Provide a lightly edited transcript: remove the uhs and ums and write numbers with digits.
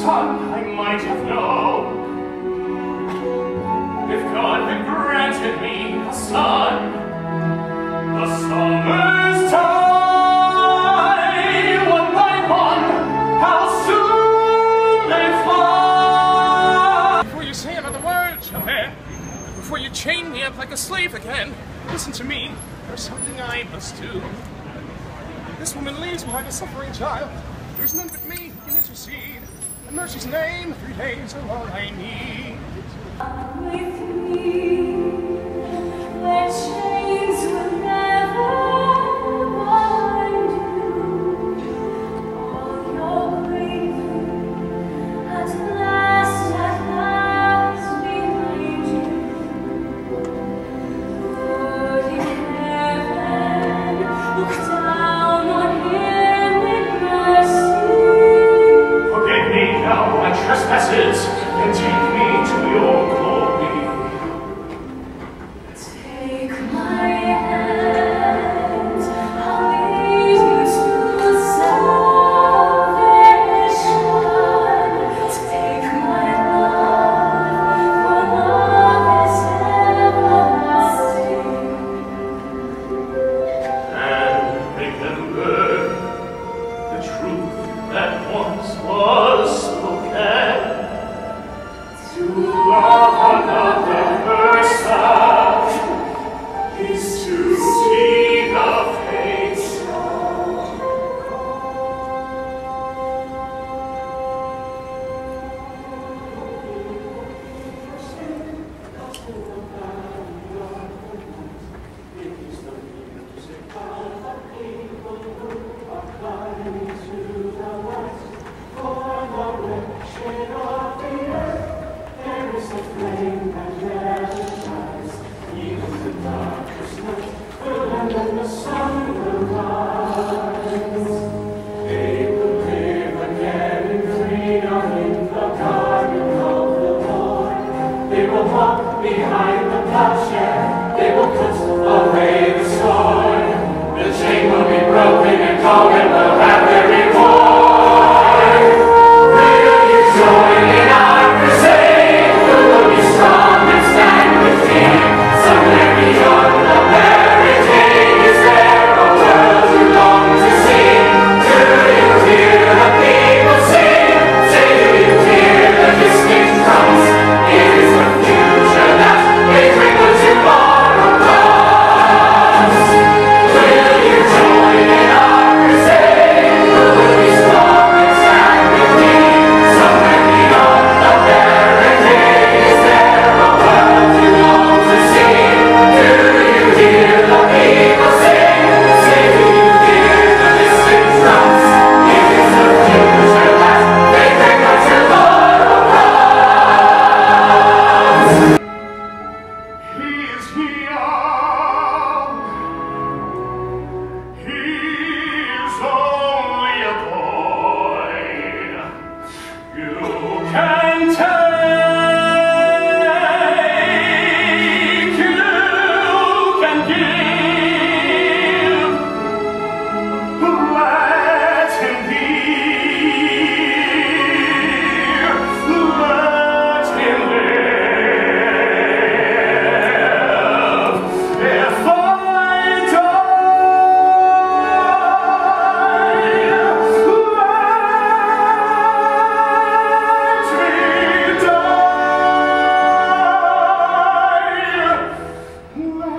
son, I might have known. If God had granted me a son, the summers die, one by one, how soon they fly. Before you say another word, Javert, before you chain me up like a slave again, listen to me. There's something I must do. This woman leaves behind a suffering child. There's none but me who can intercede. In mercy's name, 3 days are all I need. With me, the chains will never bind you. All your grief at last behind you. Lord in heaven, look down on him in mercy. Forgive me now my trespasses, and take me to your glory. Take my hand, I'll lead you to salvation. Take my love, for love is everlasting. And remember the truth that once was spoken. To love another person is to see the face of behind the plowshare, they will put away the sword. The chain will be broken and Colin will have their reward. Will you join in our crusade? Who will be strong and stand with me? Somewhere beyond the barricade, is there a world you long to see? Do you hear the people sing? Say, do you hear the distant drums? It is the future that they bring the tomorrow comes. Will you join in our crusade? Who will be strong and stand with me? Somewhere beyond the barricade, is there a world you long to see? Do you hear the people sing? Say, do you hear the distant drums? It is the future that they bring the tomorrow comes. He is young. He is only a boy. You can take, you can give. Let him be. Let him live. If I die, let me die.